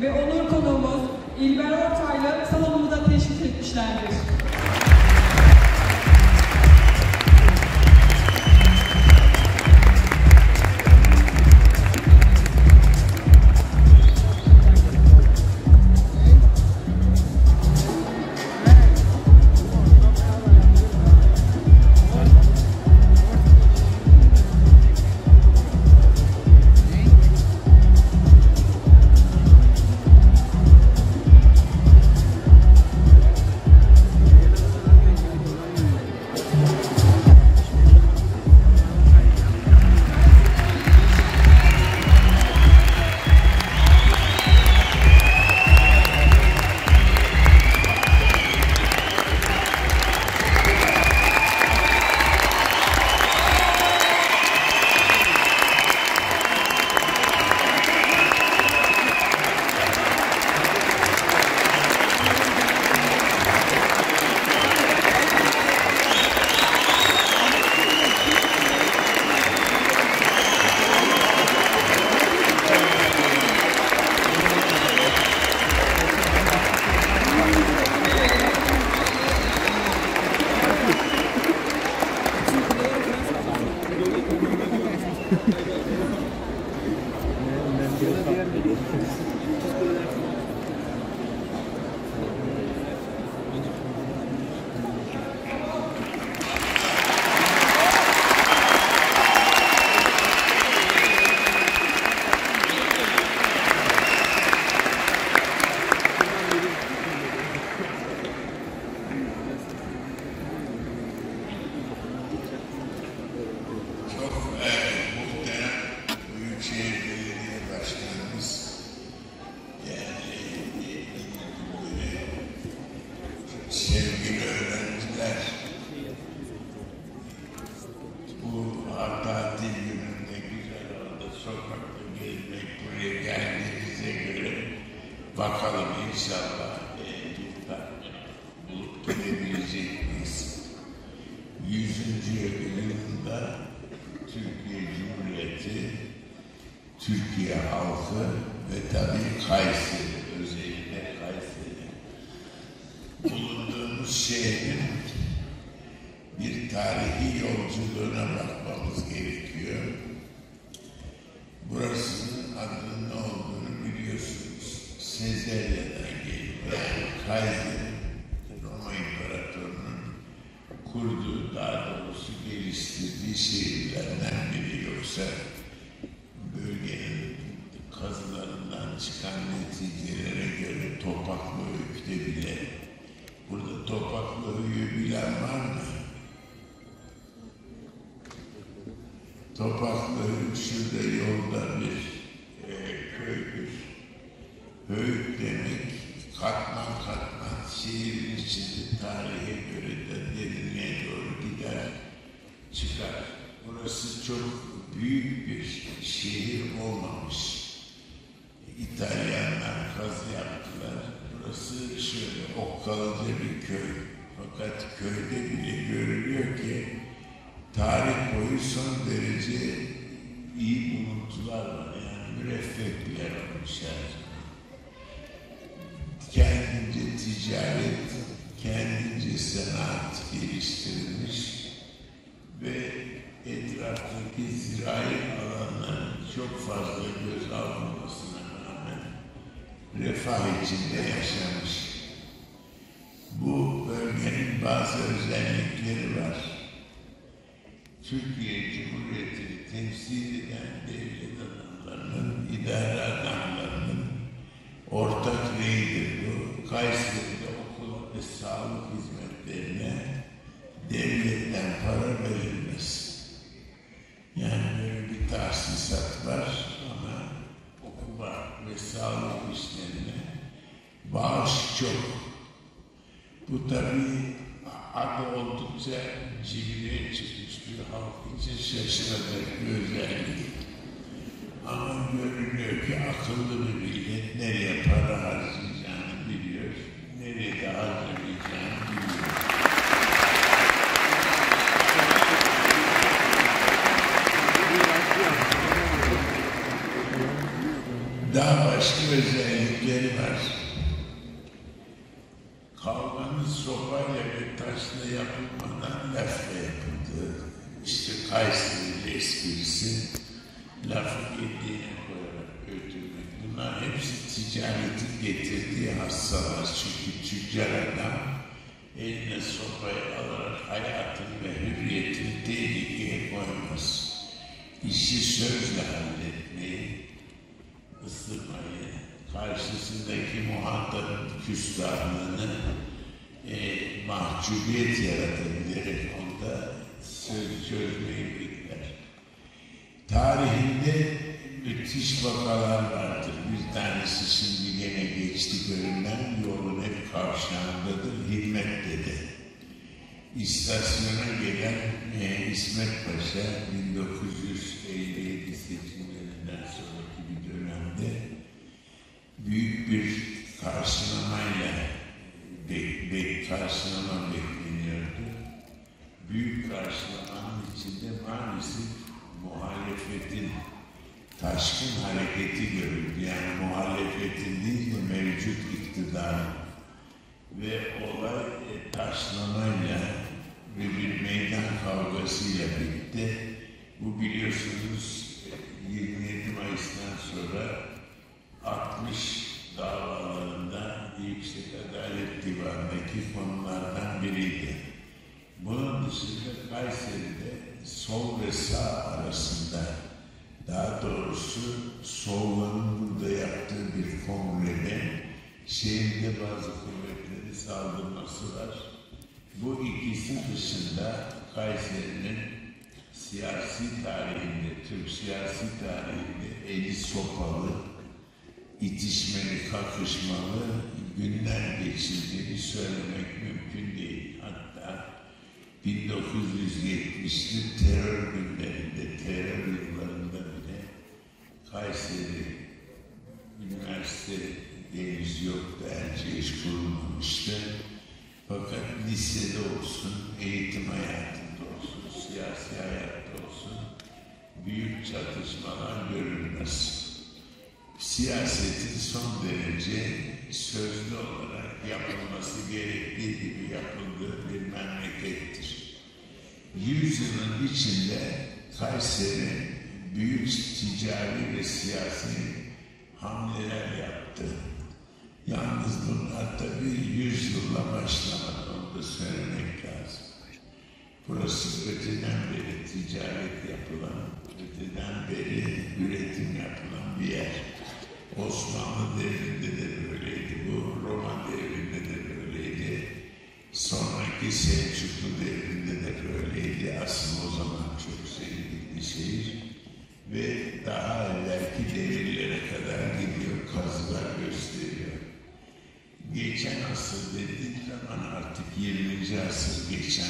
ve onur konuğumuz İlber Ortaylı salonumuza teşrif etmişlerdir. Sevgili öğrenciler, bu tatil gününde güzel orada sokakta gezmek, buraya geldiğinize göre bakalım inşallah bulup gidebilecek miyiz? 100. yılında Türkiye Cumhuriyeti, Türkiye halkı ve tabii Kayseri, özellikle Kayseri, bulunduğumuz şehrin bir tarihi yolculuğuna bakmamız gerekiyor. Burasının adının ne olduğunu biliyorsunuz. Sezerya'dan geliyor. Yani Kayseri, Roma İmparatorluğu'nun kurduğu, daha doğrusu geliştirdiği şehirlerden biri. Yoksa bölgenin kazılarından çıkan neticelere göre Topaklı Öykü'de bile, burada Topaklı Öykü'yü bilen var mı? Topaklı Öykü şurada yolda bir köydür. Höyük demek katman katman şehrin içinde tarihe göre de derinliğe doğru gider, çıkar. Burası çok büyük bir şehir olmamış. İtalyanlar kazı yaptılar. Burası şöyle okkalıca bir köy. Fakat köyde bile görülüyor ki tarih boyu son derece iyi buluntular var. Yani müreffeh bir yer olmuşlar. Kendince ticaret, kendince sanat geliştirilmiş ve etraftaki zirai alanların çok fazla göz alınmasına rağmen refah içinde yaşamış. Bu bölgenin bazı özellikleri var. Türkiye Cumhuriyeti'ni temsil eden devlet adamlarının, idare adamlarının ortak reyidir bu. Kayseri'de okul ve sağlık hizmetlerine devletten para verilmez. Yani böyle bir tahsisat var ama okula ve sağlık işlerine bağış çok. Bu tabii adı oldukça cibine çıkmış bir halk için şaşıracak bir özellik. Ama görülüyor ki akıllı bir millet nereye para harcayacağını biliyor, nereye de harcamayacağını biliyor. Daha başka özellikleri var. Kavganın sopayla ve taşla yapılmadan lafla yapıldı. İşte Kayseri esprisi, lafı yediğine koyarak öldürmek. Bunlar hepsi ticaretin getirdiği hastalar. Çünkü tüccar adam eline sopayı alarak hayatını ve hürriyetini tehlikeye koymaz. İşi sözle halletmeyi, ısırmayı, karşısındaki muhatabın küstahlığını mahcubiyet yaratabilerek onda söz çözmeyi bekler. Tarihinde müthiş vakalar vardır. Bir tanesi şimdi gene geçti görünen, yolun hep kavşağındadır, Himmet Dede. İstasyona gelen İsmet Paşa 1957 seçimlerinden sonraki bir dönemde büyük bir karşılamayla karşılama bekleniyordu. Büyük karşılamanın içinde maalesef muhalefetin taşkın hareketi görüldü. Yani muhalefetin değil de mevcut iktidarın. Ve olay taşlamayla ve bir meydan kavgasıyla bitti. Bu biliyorsunuz 27 Mayıs'tan sonra 60 davalarında Yüksek Adalet Divanı'ndaki konulardan biriydi. Bunun dışında Kayseri'de sol ve sağ arasında, daha doğrusu solların burada yaptığı bir kongrede şehirde bazı kuvvetleri saldırması var. Bu ikisi dışında Kayseri'nin siyasi tarihinde, Türk siyasi tarihinde eli sopalı, itişmeli, kakışmalı günler geçirdiğini söylemek mümkün değil. Hatta 1970'li terör günlerinde, terör yıllarında bile Kayseri Üniversite henüz yoktu, Erciyes kurulmamıştı. Fakat lisede olsun, eğitim hayatında olsun, siyasi hayatta olsun büyük çatışmalar görülmez. Siyasetin son derece sözlü olarak yapılması gerektiği gibi yapıldığı bir memlekettir. 100 yılın içinde Kayseri büyük ticari ve siyasi hamleler yaptı. Yalnız bunlar tabii 100 yılla başlamadı, onu da söylemek lazım. Burası öteden beri ticaret yapılan, öteden beri üretim yapılan bir yer. Osmanlı devrinde de böyleydi, bu Roma devrinde de böyleydi. Sonraki Selçuklu devrinde de böyleydi. Asıl o zaman çok zengin bir şehir. Ve daha evvelki devirlere kadar gidiyor, kazılar gösteriyor. Geçen asır dediğim zaman artık 20. asır, geçen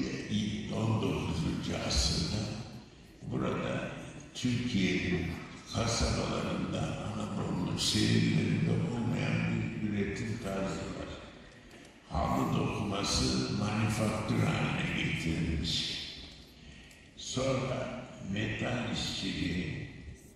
19. asırda burada Türkiye'nin kasabalarında, Anadolu'nun şehirlerinde olmayan bir üretim tarzı var. Halı dokuması manifaktür haline getirilmiş. Sonra metal işçiliği,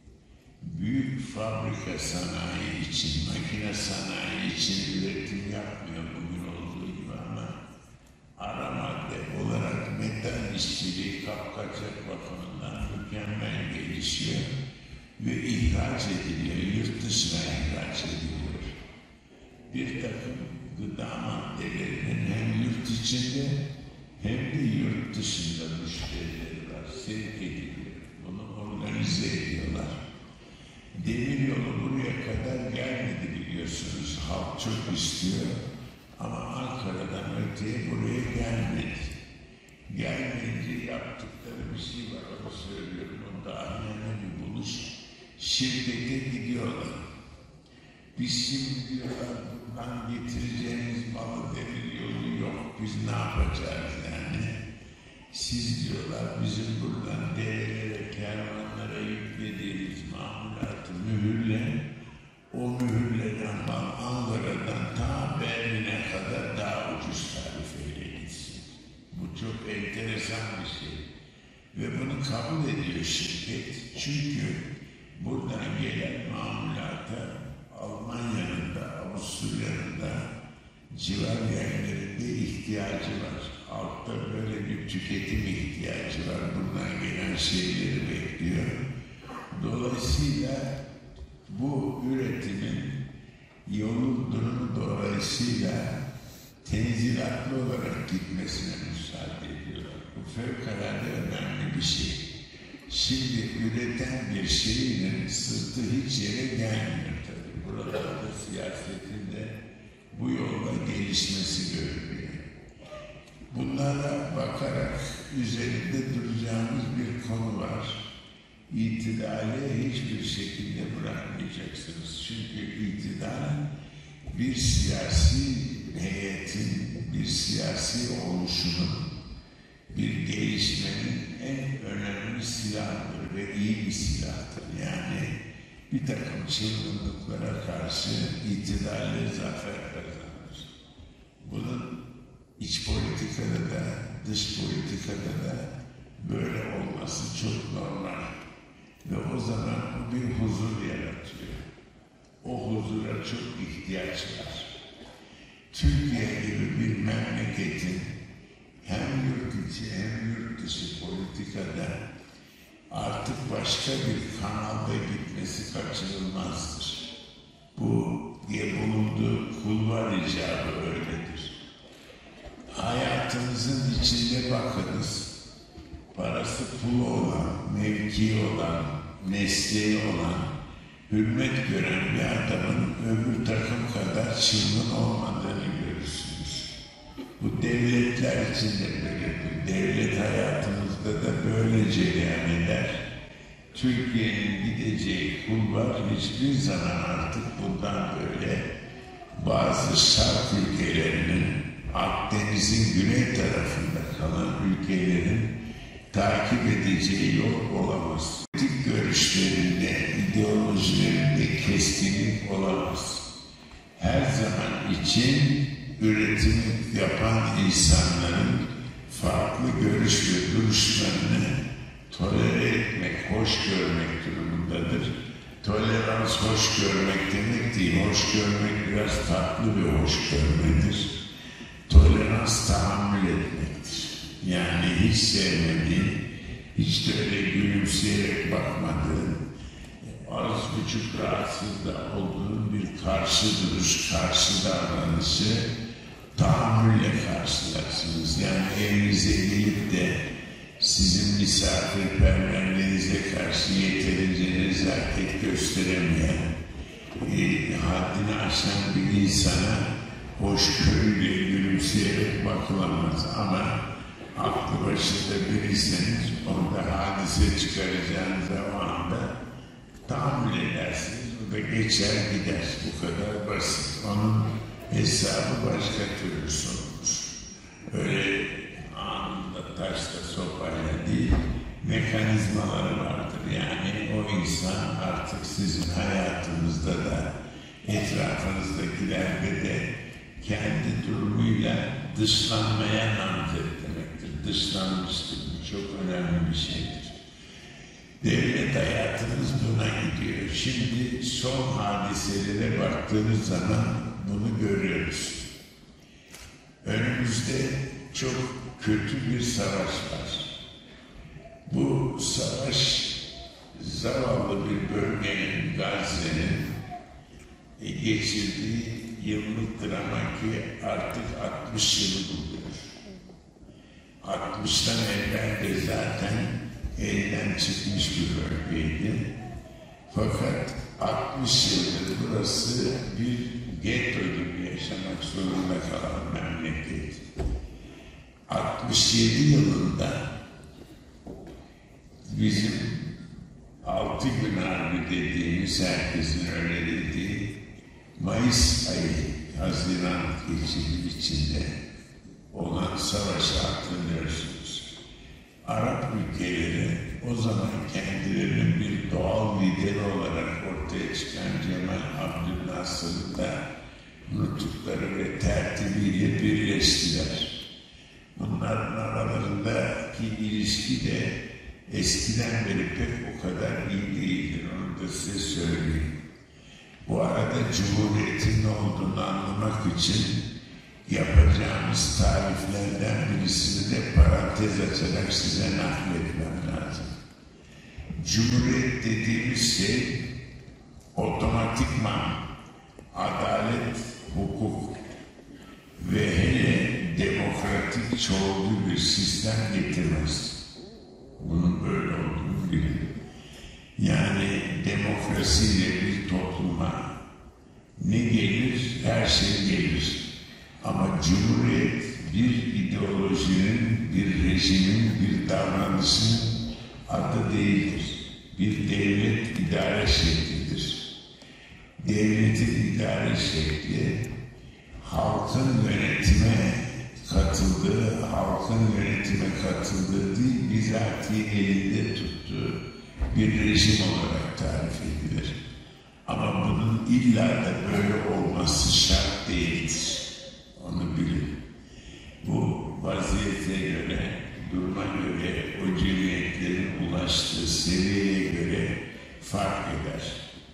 büyük fabrika sanayi için, makine sanayi için üretim yapmıyor bugün olduğu gibi ama ara madde olarak metal işçiliği kapkaçak bakımından mükemmel gelişiyor ve ihraç ediliyor, yurt dışına ihraç ediliyor. Bir takım gıda maddelerinin hem yurt içinde hem de yurt dışında müşterileri var, sevk ediliyor. Bunu organize ediyorlar. Demir yolu buraya kadar gelmedi biliyorsunuz. Halk çok istiyor ama Ankara'dan öteye buraya gelmedi. Gelmeyince yaptıkları bir şey var, onu söylüyorum. O dahiyane bir buluş. Şirkete gidiyorlar. Biz şimdi diyorlar, buradan getireceğimiz malı demir yolu yok. Biz ne yapacağız yani? Siz diyorlar bizim buradan derelere, kervanlara yüklediğimiz mamulatı mühürle, o mühürlenen mal Ankara'dan ta Berlin'e kadar daha ucuz tarifeyle gitsin. Bu çok enteresan bir şey. Ve bunu kabul ediyor şirket. Çünkü buradan gelen mamulata Almanya'nın da Avusturya'nın da civar yerlerinde ihtiyacı var. Altta böyle bir tüketim ihtiyacı var. Buradan gelen şeyleri bekliyor. Dolayısıyla bu üretimin yolun durumu dolayısıyla tenzilatlı olarak gitmesine müsaade ediyorlar. Bu fevkalade önemli bir şey. Şimdi üreten bir şeyin sırtı hiç yere gelmiyor tabii. Buralarda siyasetinde bu yolla gelişmesi görülüyor. Bunlara bakarak üzerinde duracağımız bir konu var. İtidali hiçbir şekilde bırakmayacaksınız. Çünkü itidal bir siyasi heyetin, bir siyasi oluşumun, bir gelişmenin en önemli silahıdır ve iyi bir silahdır. Yani bir takım çılgınlıklara karşı itidalle zafer kazanır. Bunun iç politikada da, dış politikada da böyle olması çok normal. Ve o zaman bu bir huzur yaratıyor. O huzura çok ihtiyaç var. Türkiye gibi bir memleketin hem yurt içi hem yurt dışı politikada artık başka bir kanalda gitmesi kaçınılmazdır. Bu bulunduğu kulvar icabı öyledir. Hayatınızın içinde bakınız, parası pulu olan, mevki olan, mesleği olan, hürmet gören bir adamın öbür takım kadar çılgın olmadığını görürsünüz. Bu devletler için de böyledir. Devlet hayatımızda da böyle cereyan eder. Türkiye'nin gideceği kulvar hiçbir zaman artık bundan böyle bazı Şark ülkelerinin, Akdeniz'in güney tarafında kalan ülkelerin takip edeceği yol olamaz. Politik görüşlerinde, ideolojilerinde keskinlik olamaz. Her zaman için üretimi yapan insanların farklı görüş ve duruşlarını tolere etmek, hoş görmek durumundadır. Tolerans hoş görmek demek değil, hoş görmek biraz farklı bir hoş görmedir. Tolerans tahammül etmektir. Yani hiç sevmediğin, hiç de öyle gülümseyerek bakmadığın, az buçuk rahatsız da olduğun bir karşı duruş, karşı davranışı tahammülle karşılarsınız. Yani evinize gelip de sizin misafirperverliğinize karşı yeterince nezaket gösteremeyen, haddini aşan bir insana hoşgörüyle gülümseyerek bakılamaz. Ama aklı başında biriyseniz onda hadise çıkaracağınız zamanda tahammül edersiniz. O da geçer gider. Bu kadar basit. Onun hesabı başka türlü sorulur. Öyle anında taşla sopayla değil, mekanizmaları vardır. Yani o insan artık sizin hayatınızda da etrafınızdakilerde de kendi durumuyla dışlanmaya namzet demektir. Dışlanmıştır. Bu çok önemli bir şeydir. Devlet hayatımız buna gidiyor. Şimdi son hadiselere baktığımız zaman bunu görüyoruz. Önümüzde çok kötü bir savaş var. Bu savaş zavallı bir bölgenin, Gazze'nin geçirdiği yıllık drama ki artık 60 yılı buluyor. 60'tan evvel de zaten elden çıkmış bir bölgeydi. Fakat 60 yıldır burası bir getto gibi yaşamak zorunda kalan memleket. 67 yılında bizim 6 gün harbi dediğimiz, herkesin öyle dediği Mayıs ayı, Haziran geçidi içinde olan savaşı hatırlıyorsunuz. Arap ülkeleri o zaman kendilerinin bir doğal lideri olarak ortaya çıkan Cemal Abdülnasır'ın da nutukları ve tertibiyle birleştiler. Bunların aralarındaki ilişki de eskiden beri pek o kadar iyi değildir. Onu da size söyleyeyim. Bu arada Cumhuriyet'in ne olduğunu anlamak için yapacağımız tariflerden birisini de parantez açarak size nakletmem lazım. Cumhuriyet dediğimiz şey otomatikman adalet, hukuk ve hele demokratik çoğulcu bir sistem getirmez. Bunun böyle olduğunu bilin. Yani demokrasiyle bir topluma ne gelir? Her şey gelir. Ama Cumhuriyet bir ideolojinin, bir rejimin, bir davranışın adı değildir. Bir devlet idare şeklidir. Devletin idare şekli halkın yönetime katıldığı değil, bizatihi elinde tuttuğu bir rejim olarak tarif edilir. Ama bunun illa da böyle olması şart değildir. Onu bilin. Bu vaziyete göre, duruma göre, o cemiyetlerin ulaştığı seviyeye göre fark eder.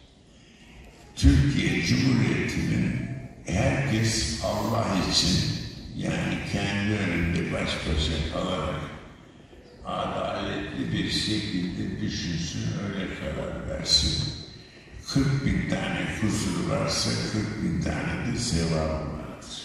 Türkiye Cumhuriyeti'nin herkes Allah için, yani kendi önünde baş başa kalarak adaletli bir şekilde düşünsün, öyle karar versin. 40.000 tane kusur varsa 40.000 tane de sevabı vardır.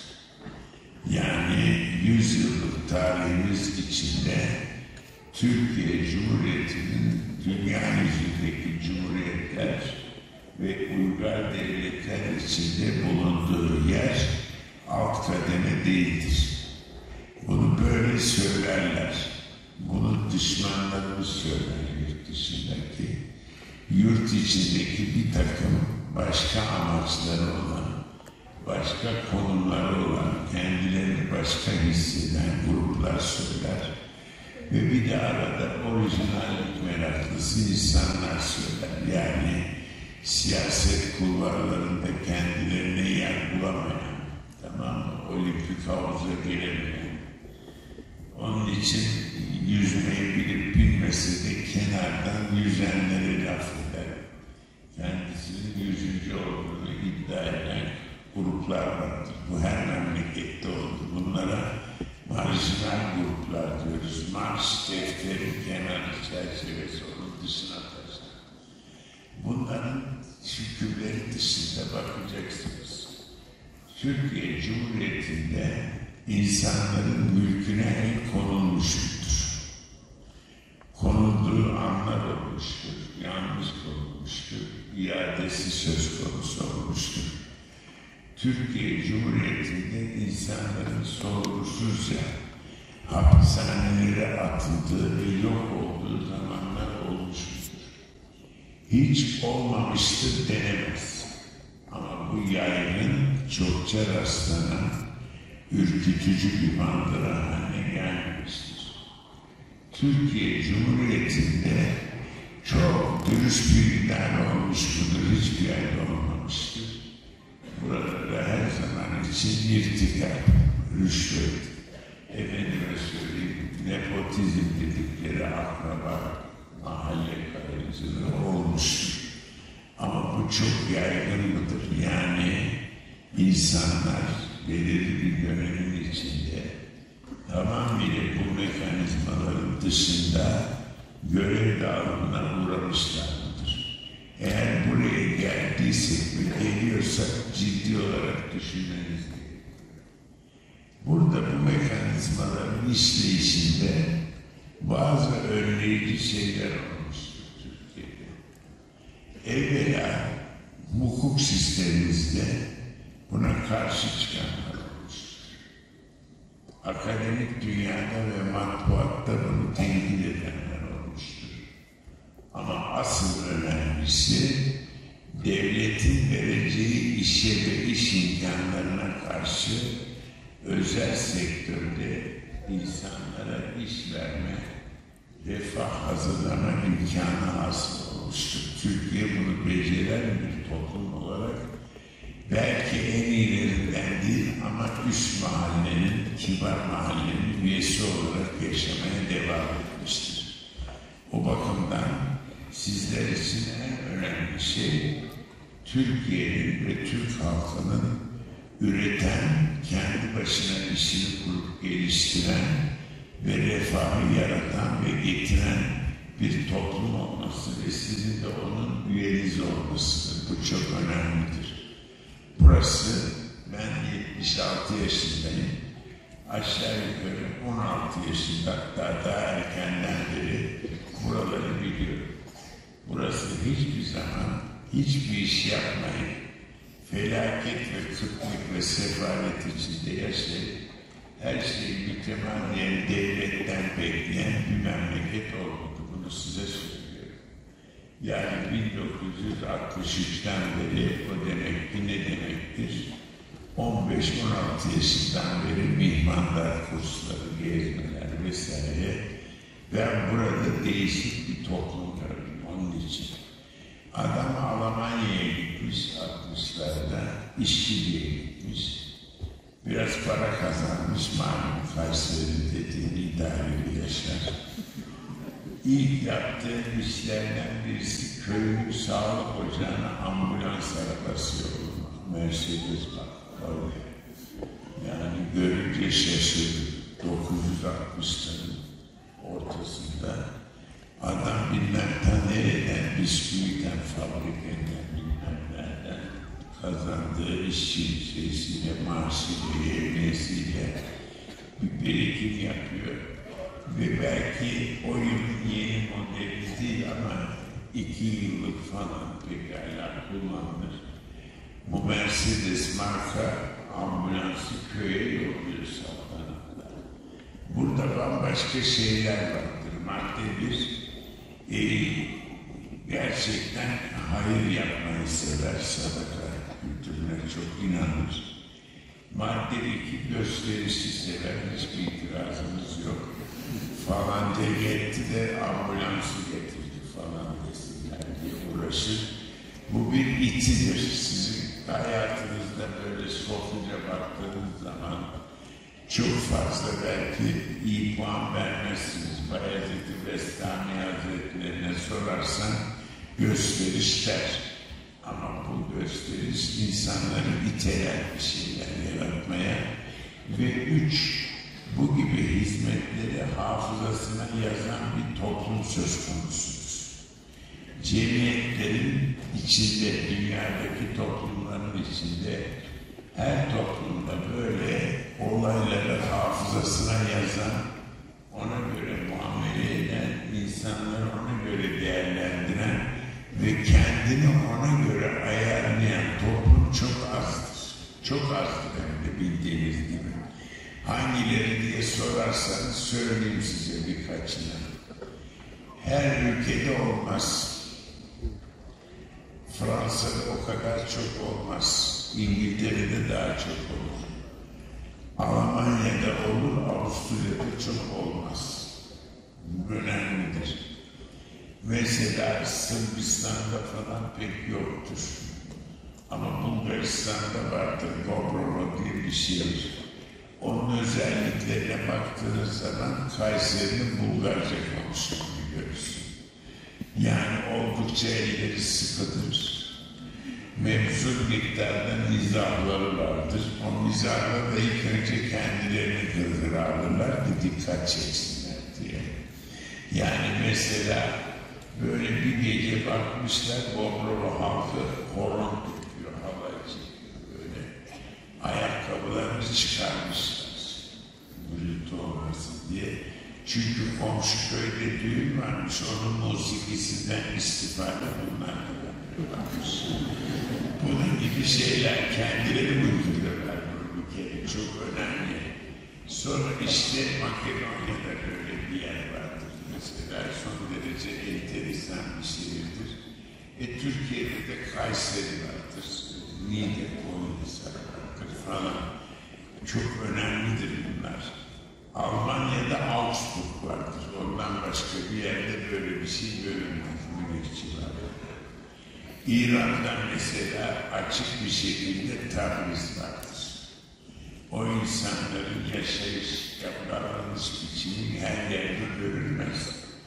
Yani 100 yıllık tarihimiz içinde Türkiye Cumhuriyeti'nin dünya yüzündeki cumhuriyetler ve uygar devletler içinde bulunduğu yer alt kademe değildir. Bunu böyle söylerler. Bunu düşmanlarımız söyler yurt dışındaki. Yurt içindeki bir takım başka amaçları olan, başka konumları olan, kendilerini başka hisseden gruplar söyler. Ve bir de arada orijinallik meraklısı insanlar söyler. Yani siyaset kulvarlarında kendilerine yer bulamayan, tamam mı? Olimpik havuza gelemeyen. Onun için yüzmeyi bilip bilmese de kenardan yüzenlere laf eder. Kendisinin yüzücü olduğunu iddia eden gruplar vardır. Bu her memlekette oldu. Bunlara marjinal gruplar diyoruz. Marş defteri kenar çerçevesi onun dışına taşlar. Bunların şükürleri dışında bakacaksınız. Türkiye Cumhuriyeti'nde insanların mülküne el konulmuştur. Konulduğu anlar olmuştur, yalnız konulmuştur, iadesi söz konusu olmuştur. Türkiye Cumhuriyeti'nde insanların sorgusuzca hapishanelere atıldığı ve yok olduğu zamanlar olmuştur. Hiç olmamıştır denemez. Ama bu yaygın, çokça rastlanan, ürkütücü bir manzara haline gelmemiştir. Türkiye Cumhuriyeti'nde çok dürüst bir ilan olmuş mudur, hiçbir yerde olmamıştır. Burada da her zaman için irtikap, rüşvet, efendime söyleyeyim, nepotizm dedikleri akraba, mahalle karıcılığı olmuştur. Ama bu çok yaygın mıdır? Yani insanlar belirli bir dönemin içinde tamamıyla bu mekanizmaların dışında görev dağılımına uğramışlar mıdır? Eğer buraya geldiysek ve geliyorsak ciddi olarak düşünmeniz gerekiyor. Burada bu mekanizmaların işleyişinde bazı önleyici şeyler olmuştur Türkiye'de. Evvela hukuk sistemimizde buna karşı çıkanlar olmuştur. Akademik dünyada ve matbuatta bunu tenkit edenler olmuştur. Ama asıl önemlisi devletin vereceği işe ve iş imkanlarına karşı özel sektörde insanlara iş verme, refah hazırlama imkanı hasıl olmuştur. Türkiye bunu beceren bir toplum olarak belki en iyilerinden değil ama üst mahallenin, kibar mahallenin üyesi olarak yaşamaya devam etmiştir. O bakımdan Sizler için en önemli şey Türkiye'nin ve Türk halkının üreten, kendi başına işini kurup geliştiren ve refahı yaratan ve getiren bir toplum olması ve sizin de onun üyeniz olmasıdır. Bu çok önemlidir. Burası, ben 76 yaşındayım. Aşağı yukarı 16 yaşında, hatta daha erkenden beri buraları biliyorum. Burası hiçbir zaman hiçbir iş yapmayıp felaket ve kıtlık ve sefalet içinde yaşayıp her şeyi mütemadiyen devletten bekleyen bir memleket olmadı. Bunu size söylüyorum. Yani 1963'ten beri o demek ki ne demektir? 15-16 yaşından beri mihmanlar kursları, gezmeler vesaire. Ben burada değişik bir toplum gördüm onun için. Adam Almanya'ya gitmiş 60'larda, işçiliğe gitmiş. Biraz para kazanmış, malum Kayseri dediğini idare yaşar. İlk yaptığı işlerden birisi köyün sağlık ocağına ambulans arabası yollamak. Mercedes bak. Yani görünce şaşırdı. 960'ların ortasında adam bilmem ta nereden, bisküviden, fabrikadan, bilmem nereden kazandığı işçi şeysiyle, maaşıyla, evlesiyle bir birikim yapıyor. Ve belki o yılın yeni modeli değil ama 2 yıllık falan pekala kullanılır. Bu Mercedes marka ambulansı köye yolluyor saltanatlar. Burada bambaşka şeyler vardır. Madde bir, gerçekten hayır yapmayı sever, sadaka kültürüne çok inanır. Madde iki, gösterişi sever, hiçbir itirazımız yok. Falan devletti de ambulansı getirdi falan desinler diye uğraşır. Bu bir itidir. Sizin hayatınızda böyle sofluca baktığınız zaman çok fazla belki iyi puan vermezsiniz. Bayezid-i Bestami Hazretlerine sorarsan gösteriş der. Ama bu gösteriş insanları iteler bir şeyler yaratmaya. Ve 3, bu gibi hizmetleri hafızasına yazan bir toplum söz konusudur. Cemiyetlerin içinde, dünyadaki toplumların içinde, her toplumda böyle olayları hafızasına yazan, ona göre muamele eden, insanları ona göre değerlendiren ve kendini ona göre ayarlayan toplum çok azdır. Çok azdır hem de bildiğiniz gibi. Hangileri diye sorarsanız söyleyeyim size birkaçını. Her ülkede olmaz. Fransa'da o kadar çok olmaz. İngiltere'de daha çok olur. Almanya'da olur, Avusturya'da çok olmaz. Bu önemlidir. Mesela Sırbistan'da falan pek yoktur. Ama Bulgaristan'da vardır, Dobrova diye bir şey var. Onun özelliklerine baktığınız zaman Kayseri'nin Bulgarca konuştuğunu görürsün. Yani oldukça elleri sıkıdır. Mevcut miktarda mizahları vardır. O mizahları da ilk önce kendilerini kırdırarlar ki dikkat çeksinler diye. Yani mesela böyle bir gece bakmışlar Dobrova halkı horon tutuyor, halay çekiyor böyle. Ayakkabılarını çıkarmışlar. Gürültü olmasın diye. Çünkü komşu köyde düğün varmış, onun musikisinden istifade bunlar da yapıyorlarmış. Bunun gibi şeyler kendileri uyduruyorlar bunu bir kere, çok önemli. Sonra işte Makedonya'da böyle bir yer vardır. Mesela son derece enteresan bir şehirdir. Türkiye'de de Kayseri vardır. Niğde, Koyunhisar vardır falan. Çok önemlidir bunlar. Almanya'da Augsburg vardır. Ondan başka bir yerde böyle bir şey görülmez. Münihçi var. İran'da mesela açık bir şekilde Tabriz vardır. O insanların yaşayış, davranış biçimi her yerde görülmez.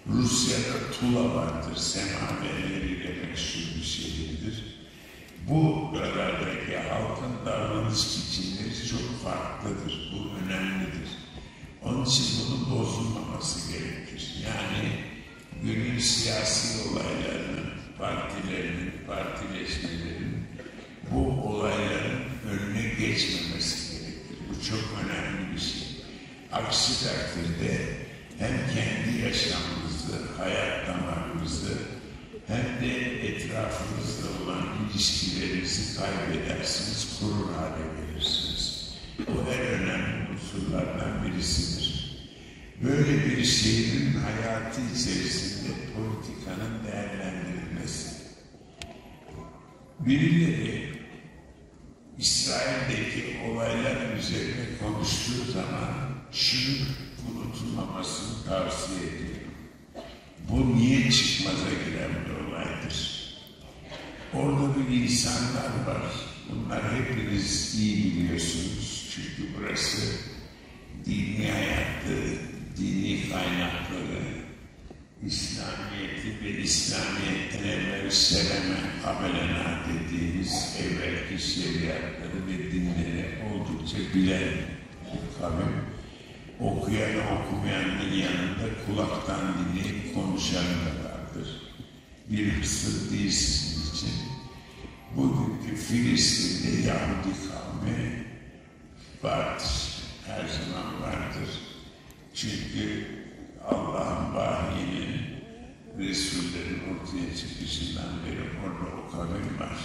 Rusya'da Tula vardır, semaverleriyle meşhur bir şehirdir. Bu bölgelerdeki halkın davranış biçimleri çok farklıdır, bu önemlidir. Onun için bunun bozulmaması gerekir. Yani günün siyasi olaylarının, partilerinin, partileşmelerin bu olayların önüne geçmemesi gerekir. Bu çok önemli bir şey. Aksi takdirde hem kendi yaşamınızı, hayat damarınızı hem de etrafınızda olan ilişkilerinizi kaybedersiniz, kurur hale gelirsiniz. Bu en önemli unsurlardan birisidir. Böyle bir şehrin hayatı içerisinde politikanın değerlendirilmesi. Birileri İsrail'deki olaylar üzerine konuştuğu zaman şunun unutulmamasını tavsiye ediyorum. Bu niye çıkmaza giren bir olaydır? Orada bir insanlar var. Bunlar hepiniz iyi biliyorsunuz. Çünkü burası dini hayatı, dini kaynakları, İslamiyet'i ve İslamiyet'ten evvel seleme, amelena dediğimiz evvelki şeriatları ve dinleri oldukça bilen bir kavim. Okuyan okumayanın yanında kulaktan dinleyip konuşan da vardır. Bir Mısır değil sizin için. Bugünkü Filistin'de Yahudi kavmi vardır. Her zaman vardır. Çünkü Allah'ın vahyinin, Resullerin ortaya çıkışından beri orada o kavim var.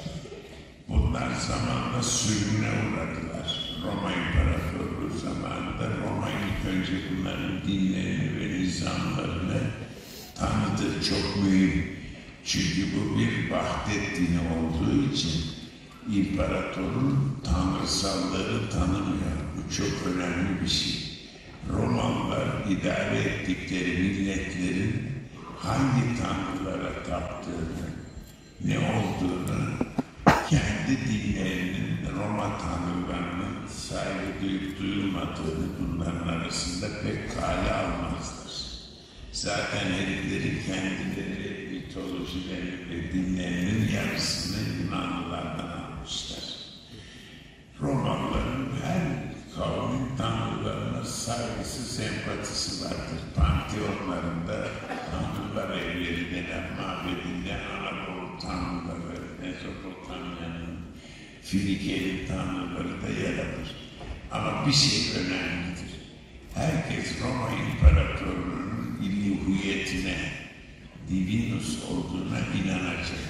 Bunlar zamanla sürgüne uğradılar. Roma İmparatorluğu zamanında Roma ilk önce bunların dinlerini ve nizamlarını tanıdı. Çok mühim. Çünkü bu bir vahdet dini olduğu için imparatorun tanrısalları tanımıyor. Bu çok önemli bir şey. Romalılar idare ettikleri milletlerin hangi tanrılara taptığını, ne olduğunu, kendi dinlerinin Roma tanrılarının saygı duyup duyulmadığını bunların arasında pek kale almazlar. Zaten herifleri kendileri mitolojilerini ve dinlerinin yarısını Yunanlılardan almışlar. Romalıların her kavmin tanrılarına saygısı, sempatisi vardır. Panteonlarında tanrılar evleri denen mabedinde Anadolu tanrıları, Mezopotamya'nın, Filikeli tanrıları da yer alır. Ama bir şey önemlidir. Herkes Roma İmparatorluğu'nun illuhiyetine, Divinus olduğuna inanacak.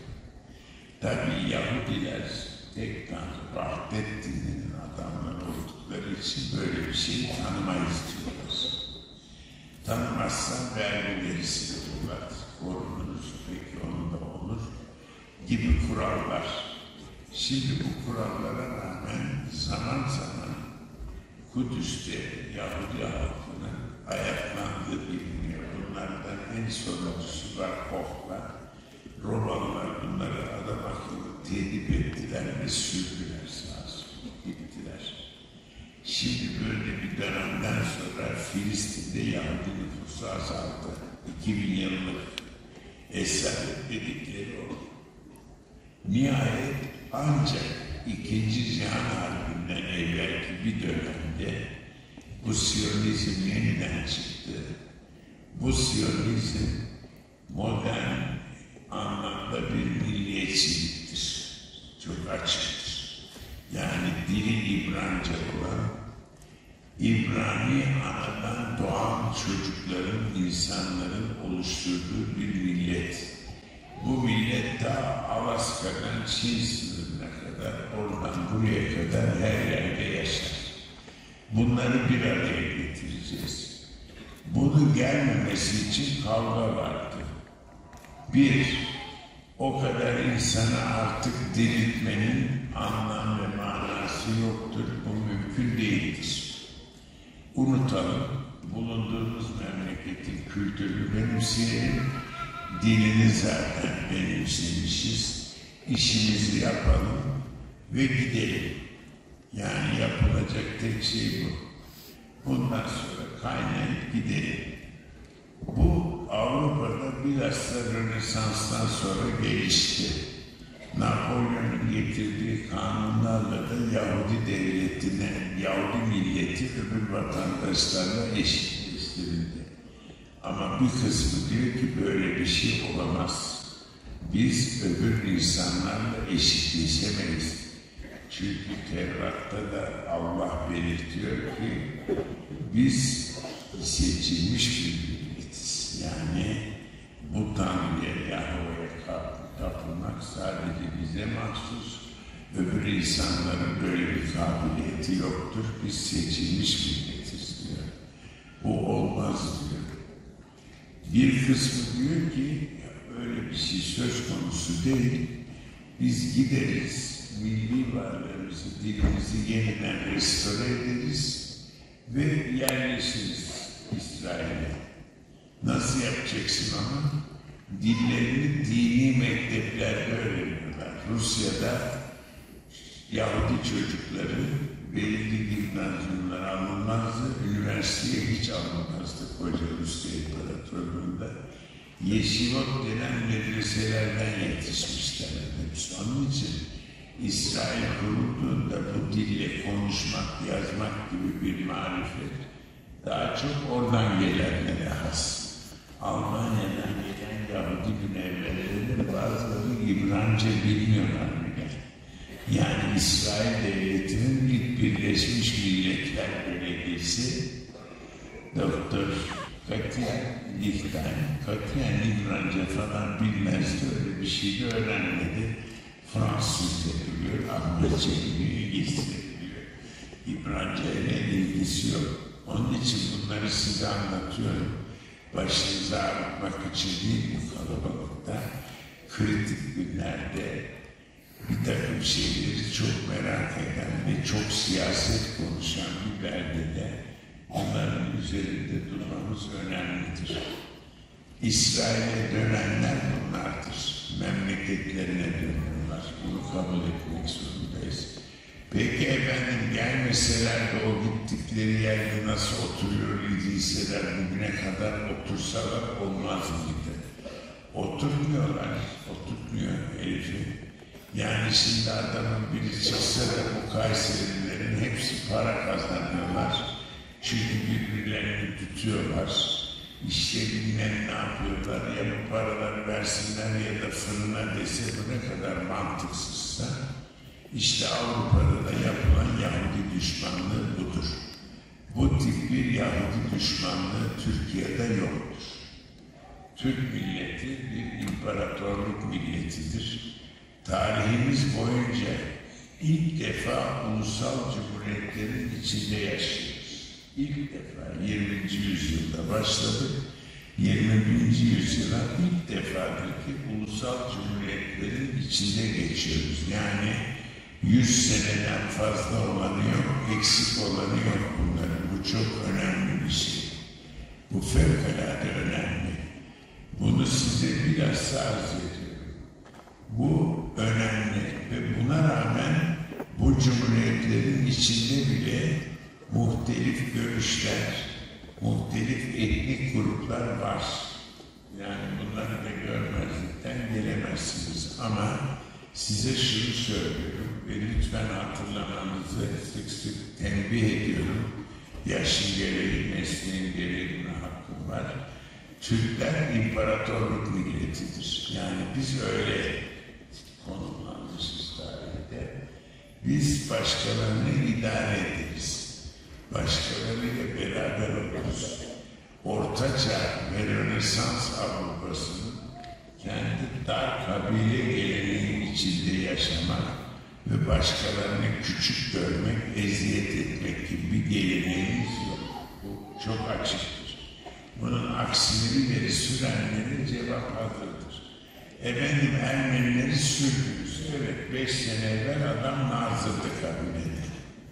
Tabii Yahudiler tek tanrı, vahdet dininin adamları oldukları için böyle bir şeyi tanımayız diyorlar. Tanımazsan vergileri silirler, korunuruz, peki onu da olur gibi kurallar. Şimdi bu kurallara rağmen zaman zaman Kudüs'te Yahudi halkının ayaklandığı biliniyor. Bunlardan en sonuncusu var Kohla. Romalılar bunları adam akıllı tedip ettiler ve sürdüler sağa sola, gittiler. Şimdi böyle bir dönemden sonra Filistin'de Yahudi nüfusu azaldı. 2000 yıllık esaret dedikleri oldu. Nihayet ancak İkinci Cihan Harbi'nden evvelki bir dönemde bu Siyonizm yeniden çıktı. Bu Siyonizm modern anlamda bir milliyetçiliktir. Çok açıktır. Yani dili İbranice olan, İbrani anadan doğan çocukların, insanların oluşturduğu bir millet. Bu millet daha Alaska'dan Çin sınırına kadar, oradan buraya kadar her yerde yaşar. Bunları bir araya getireceğiz. Bunu gelmemesi için kavga vardı. Bir, o kadar insanı artık diriltmenin anlam ve manası yoktur. Bu mümkün değildir. Unutalım, bulunduğumuz memleketin kültürünü benimseyelim. Dilini zaten benimsemişiz. İşimizi yapalım ve gidelim. Yani yapılacak tek şey bu. Bundan sonra kaynayıp gidelim. Bu Avrupa'da bilhassa Rönesans'tan sonra gelişti. Napolyon'un getirdiği kanunlarla da Yahudi devletine, Yahudi milleti öbür vatandaşlarla eşitleştirildi. Ama bir kısmı diyor ki böyle bir şey olamaz. Biz öbür insanlarla eşitleşemeyiz. Çünkü Tevrat'ta da Allah belirtiyor ki biz seçilmiş bir milletiz. Yani bu Tanrı'ya, Yahve'ye tapınmak sadece bize mahsus. Öbür insanların böyle bir kabiliyeti yoktur. Biz seçilmiş milletiz diyor. Bu olmaz diyor. Bir kısmı diyor ki öyle bir şey söz konusu değil. Biz gideriz, milli varlığımızı, dilimizi yeniden restore ederiz ve yerleşiriz İsrail'e. Nasıl yapacaksın ama? Dillerini dini mekteplerde öğreniyorlar. Rusya'da Yahudi çocukları belirli gimnazyumlara alınmazdı, üniversiteye hiç alınmazdı koca Rusya İmparatorluğu'nda. Yeşilot denen medreselerden yetişmişler. Onun için İsrail kurulduğunda bu dille konuşmak, yazmak gibi bir marifet daha çok oradan gelenlere has. Almanya'dan gelen Yahudi münevverlerinin bazıları İbranice bilmiyorlar bile. Yani İsrail Devleti'nin ilk Birleşmiş Milletler Belediyesi Doktor katiyen İbranice falan bilmezdi, öyle bir şey de öğrenmedi. Fransızca biliyor, Almanca biliyor, İngilizce biliyor. İbranice ile ilgisi yok. Onun için bunları size anlatıyorum. Başınızı ağrıtmak için değil bu kalabalıkta, kritik günlerde bir takım şeyleri çok merak eden ve çok siyaset konuşan bir beldede onların üzerinde durmamız önemlidir. İsrail'e dönenler bunlardır. Memleketlerine dönüyorlar. Bunu kabul etmek zorundayız. Peki efendim gelmeseler de o gittikleri yerde nasıl oturuyor idiyseler bugüne kadar otursalar olmaz mıydı? Oturmuyorlar. Oturtmuyor herifi. Yani şimdi adamın biri çıksa da bu Kayserilerin hepsi para kazanıyorlar. Çünkü birbirlerini tutuyorlar. İşte bilmem ne yapıyorlar. Ya bu paraları versinler ya da fırına dese bu ne kadar mantıksızsa. İşte Avrupa'da da yapılan Yahudi düşmanlığı budur. Bu tip bir Yahudi düşmanlığı Türkiye'de yoktur. Türk milleti bir imparatorluk milletidir. Tarihimiz boyunca ilk defa ulusal cumhuriyetlerin içinde yaşıyoruz. İlk defa 20. yüzyılda başladık. 21. yüzyıla ilk defadaki ulusal cumhuriyetlerin içinde geçiyoruz. Yani 100 seneden fazla olanı yok, eksik olanı yok bunların. Bu çok önemli bir şey. Bu fevkalade önemli. Bunu size biraz arz ediyorum. Bu önemli ve buna rağmen bu cumhuriyetlerin içinde bile muhtelif görüşler, muhtelif etnik gruplar var. Yani bunları da görmezlikten gelemezsiniz. Ama size şunu söylüyorum ve lütfen hatırlamanızı sık sık tembih ediyorum. Yaşın gereği, mesleğin gereği buna hakkım var. Türkler imparatorluk milletidir. Yani biz öyle konumlanmışız tarihte. Biz başkalarını idare ederiz. Başkalarıyla beraber oluruz. Ortaçağ ve Rönesans Avrupa'sının kendi dar kabile geleneği içinde yaşamak ve başkalarını küçük görmek, eziyet etmek gibi bir geleneğimiz yok. Bu çok açıktır. Bunun aksini ileri sürenlerin cevap hazırdır. Efendim Ermenileri sürdünüz. Evet, 5 sene evvel adam nazırdı kabilede.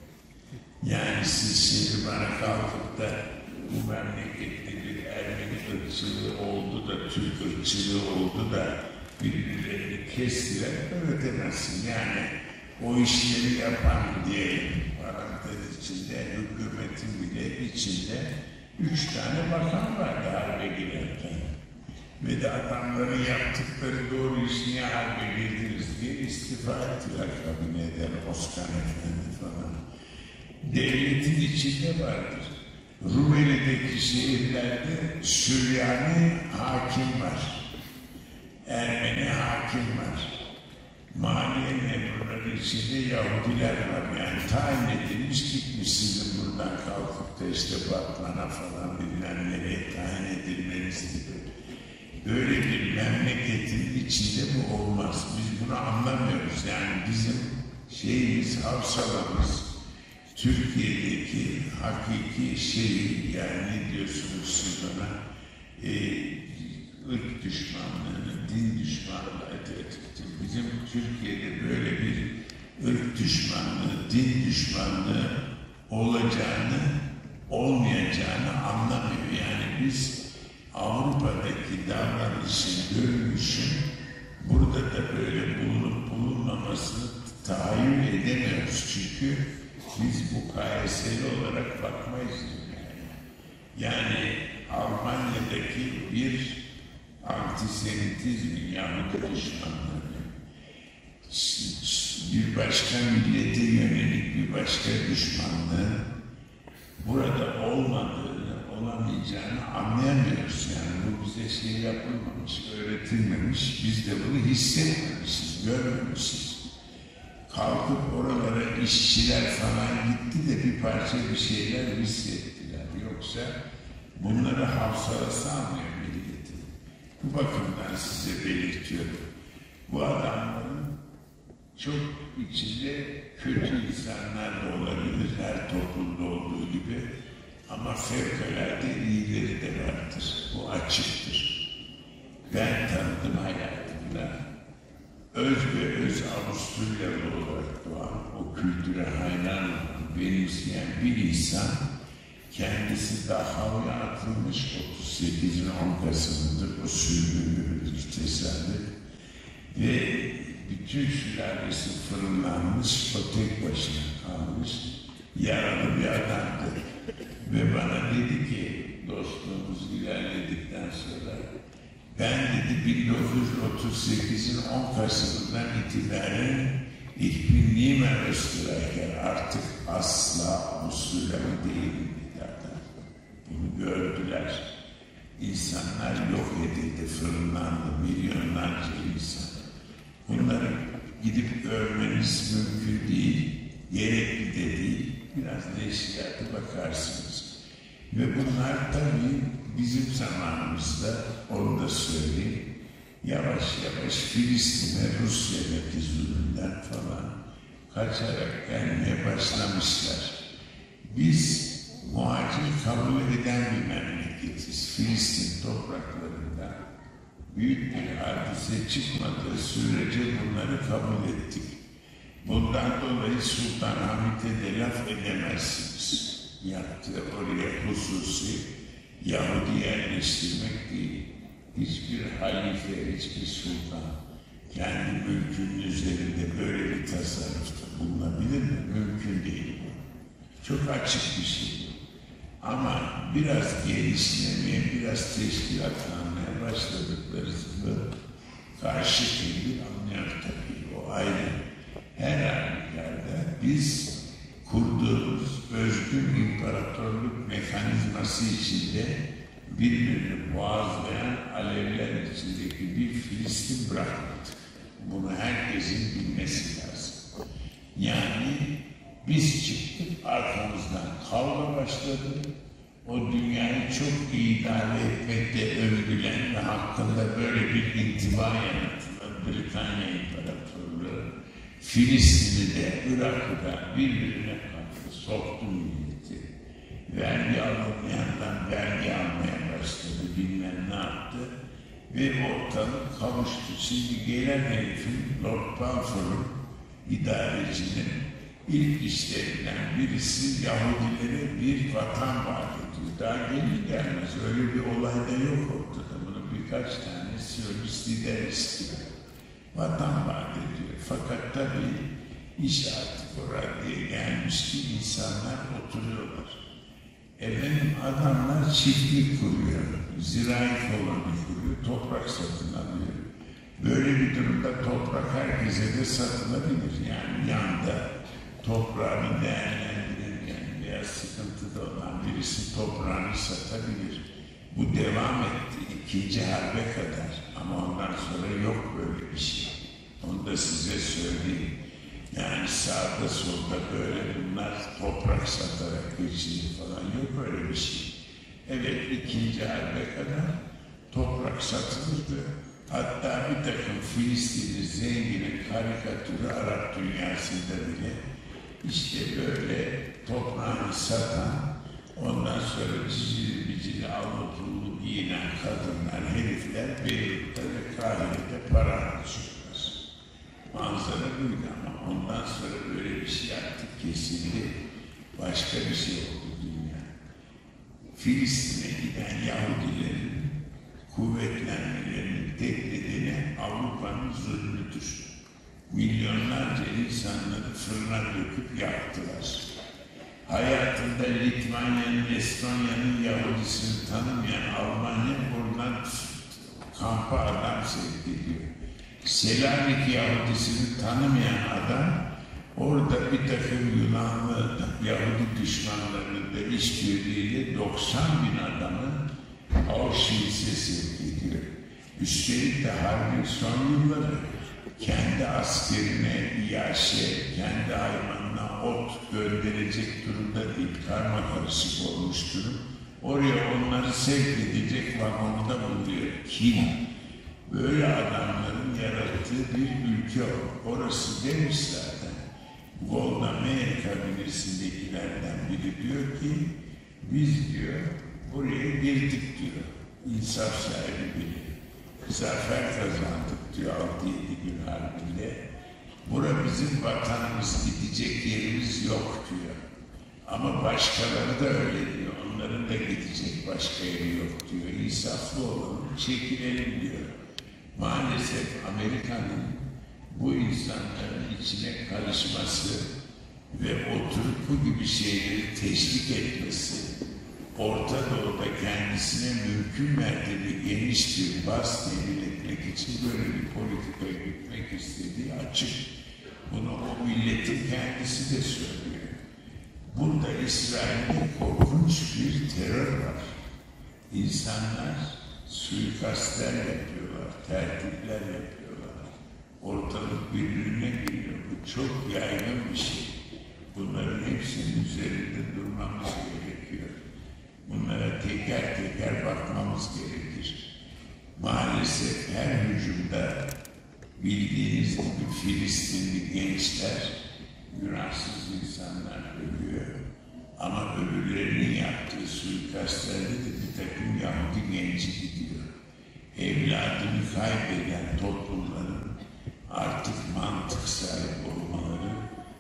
Yani siz şimdi bana kalkıp da bu memlekette bir Ermeni ırkçılığı oldu da Türk ırkçılığı oldu da birbirlerini kestiler öğretemezsin. Yani o işleri yapan diye parantez içinde hükümetin bile içinde 3 tane bakan vardı harbe girerken. Ve de adamların yaptıkları doğru iş niye harbe girdiniz diye istifa ettiler kabineden, Osman Efendi falan. Devletin içinde vardır. Rumeli'deki şehirlerde Süryani hakim var. Ermeni hakim var. Maliye memurları içinde Yahudiler var. Yani tayin edilmiş, gitmiş sizin buradan kalkıp da işte Batman'a falan bilmem nereye tayin edilmeniz gibi. Böyle bir memleketin içinde bu olmaz. Biz bunu anlamıyoruz. Yani bizim şeyimiz, havsalamız, Türkiye'deki hakiki şeyi, yani ne diyorsunuz siz ona, ırk düşmanlığını, din düşmanlığı, bizim Türkiye'de böyle bir ırk düşmanlığı, din düşmanlığı olacağını, olmayacağını anlamıyor. Yani biz Avrupa'daki davranışın, görünüşün burada da böyle bulunup bulunmamasını tahayyül edemiyoruz. Çünkü biz bu KS'li olarak bakmayız. Yani Almanya'daki bir antisemitizm, Yahudi düşmanlığı, bir başka millete yönelik bir başka düşmanlığı burada olmadığını, olamayacağını anlayamıyoruz. Yani bu bize şey yapılmamış, öğretilmemiş, biz de bunu hissetmemişiz, görmemişiz. Kalkıp oralara işçiler falan gitti de bir parça bir şeyler hissettiler. Yoksa bunları hafsalası almıyor milleti. Bu bakımdan size belirtiyorum. Bu adamların çok içinde kötü insanlar da olabilir, her toplumda olduğu gibi. Ama fevkalade iyileri de vardır. Bu açıktır. Ben tanıdım hayatımda. Öz ve öz Avusturyalı olarak doğan, o kültüre hayran olan, benimseyen bir insan, kendisi Dachau'ya atılmış 38'in 10 Kasım'ıdır, o sürdürülür tesadüf. Ve bütün sülalesi fırınlanmış, o tek başına kalmış, yaralı bir adamdı. Ve bana dedi ki, dostluğumuz ilerledikten sonra, ben dedi 1938'in 10 Kasım'dan itibaren ich bin nie mehr Österreicher, artık asla Avusturyalı değilim dedi adam. Bunu gördüler. İnsanlar yok edildi, fırınlandı, milyonlarca insan. Bunları gidip görmeniz mümkün değil, gerekli de değil. Biraz değişiklikte bakarsınız. Ve bunlar tabii bizim zamanımızda, onu da söyleyeyim, yavaş yavaş Filistin'e, Rusya'daki zulümden falan kaçarak gelmeye başlamışlar. Biz muhacir kabul eden bir memleketiz. Filistin topraklarında büyük bir hadise çıkmadığı sürece bunları kabul ettik. Bundan dolayı Sultanahmet'e de laf edemezsiniz. Yaptığı oraya hususi Yahudi yerleştirmek değil. Hiçbir halife, hiçbir sultan kendi mülkünün üzerinde böyle bir tasarrufta bulunabilir mi? Mümkün değil bu. Çok açık bir şey. Ama biraz genişlemeye, biraz teşkilatlanmaya başladıklarında karşı kendi anlıyor tabii. O ayrı. Her halükarda biz kurduğumuz özgür imparatorluk mekanizması içinde birbirini boğazlayan alevler içindeki bir Filistin bırakmadık. Bunu herkesin bilmesi lazım. Yani biz çıktık, arkamızdan kavga başladı. O dünyayı çok iyi idare etmekte övgülen ve hakkında böyle bir intiba yaratılan Britanya İmparatorluğu Filistin'i de Irak'ı da birbirine kattı, soktu milleti. Vergi alınmayandan vergi almaya başladı, bilmem ne yaptı. Ve ortalık kavuştu. Şimdi gelen herifin, Lord Balfour'un, idarecinin ilk işlerinden birisi Yahudilere bir vatan vaat ediyor. Daha gelir gelmez, öyle bir olay da yok ortada. Bunu birkaç tane Siyonist lider istiyor. Vatan vaat ediyor. Fakat tabii iş artık o raddeye gelmiş ki insanlar oturuyorlar. Efendim adamlar çiftlik kuruyor, zirai koloni kuruyor, toprak satın alıyor. Böyle bir durumda toprak herkese de satılabilir. Yani yanda toprağını değerlendirirken veya sıkıntıda olan birisi toprağını satabilir. Bu devam etti 2. Harbe kadar ama ondan sonra yok böyle bir şey. Onu da size söyleyeyim. Yani sağda solda böyle bunlar toprak satarak geçiyor falan yok öyle bir şey. Evet 2. Harbe kadar toprak satılırdı. Hatta bir takım Filistinli zenginin karikatürü Arap dünyasında bile işte böyle toprağını satan, ondan sonra cicili bicili allı pullu giyinen kadınlar, herifler Beyrut'ta ve Kahire'de para harcıyorlar. Manzara buydu ama ondan sonra böyle bir şey artık kesildi. Başka bir şey oldu dünya. Filistin'e giden Yahudilerin kuvvetlenmelerinin tek nedeni Avrupa'nın zulmüdür. Milyonlarca insanları fırına döküp yaktılar. Hayatında Litvanya'nın, Estonya'nın Yahudisini tanımayan Almanya buradan kampa adam sevk ediyor. Selanik Yahudisini tanımayan adam orada bir takım Yunanlı Yahudi düşmanlarının da işbirliğiyle 90 bin adamı Auschwitz'e sevk ediyor. Üstelik de harbin son yılları kendi askerine iaşe, kendi hayvanına ot gönderecek durumda değil, karma karışık olmuş durum. Oraya onları sevk edecek vagonu da buluyor. Kim? Böyle adamların yarattığı bir ülke o. Orası demiş zaten. Golda Meir kabinesindekilerden biri diyor ki, biz diyor, buraya girdik diyor. İnsaf sahibi biri. Zafer kazandık diyor 6-7 gün harbinde. Bura bizim vatanımız, gidecek yerimiz yok diyor. Ama başkaları da öyle diyor. Onların da gidecek başka yeri yok diyor. İnsaflı olalım, çekilelim diyor. Maalesef Amerika'nın bu insanların içine karışması ve oturup bu gibi şeyleri teşvik etmesi, Orta Doğu'da kendisine mümkün mertebe geniş bir baz temin etmek için böyle bir politikaya gitmek istediği açık. Bunu o milletin kendisi de söylüyor. Burada İsrail'de korkunç bir terör var. İnsanlar suikastler yapıyorlar, tertipler yapıyorlar. Ortalık birbirine giriyor. Bu çok yaygın bir şey. Bunların hepsinin üzerinde durmamız gerekiyor. Bunlara teker teker bakmamız gerekir. Maalesef her hücumda bildiğiniz gibi Filistinli gençler günahsız insanlar ölüyor. Ama öbürlerinin yaptığı suikastlerde de bir takım Yahudi genci gidiyor. Evladını kaybeden toplumların artık mantık sahibi olmaları,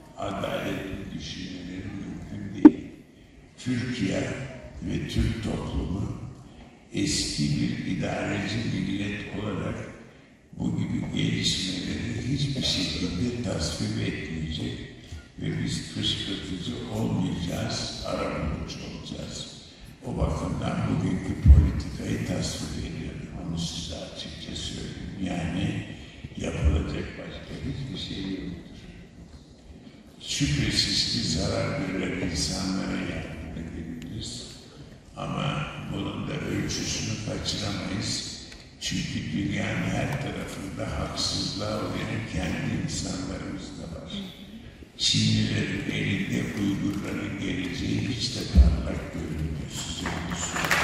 adaletli düşünmeleri mümkün değil. Türkiye ve Türk toplumu eski bir idareci millet olarak bu gibi gelişmeleri hiçbir şekilde tasvip etmeyecek ve biz kışkırtıcı olmayacağız, arabulucu olacağız. O bakımdan bugünkü politikayı tasvip ediyorum. Onu size açıkça söyleyeyim. Yani yapılacak başka hiçbir şey yoktur. Şüphesiz ki zarar gören insanlara yardım edebiliriz. Ama bunun da ölçüsünü kaçıramayız. Çünkü dünyanın her tarafında haksızlığa uğrayan kendi insanlarımız da var. Çinlilerin elinde Uygurların geleceği hiç de parlak görünmüyor. Size bunu söyleyeyim.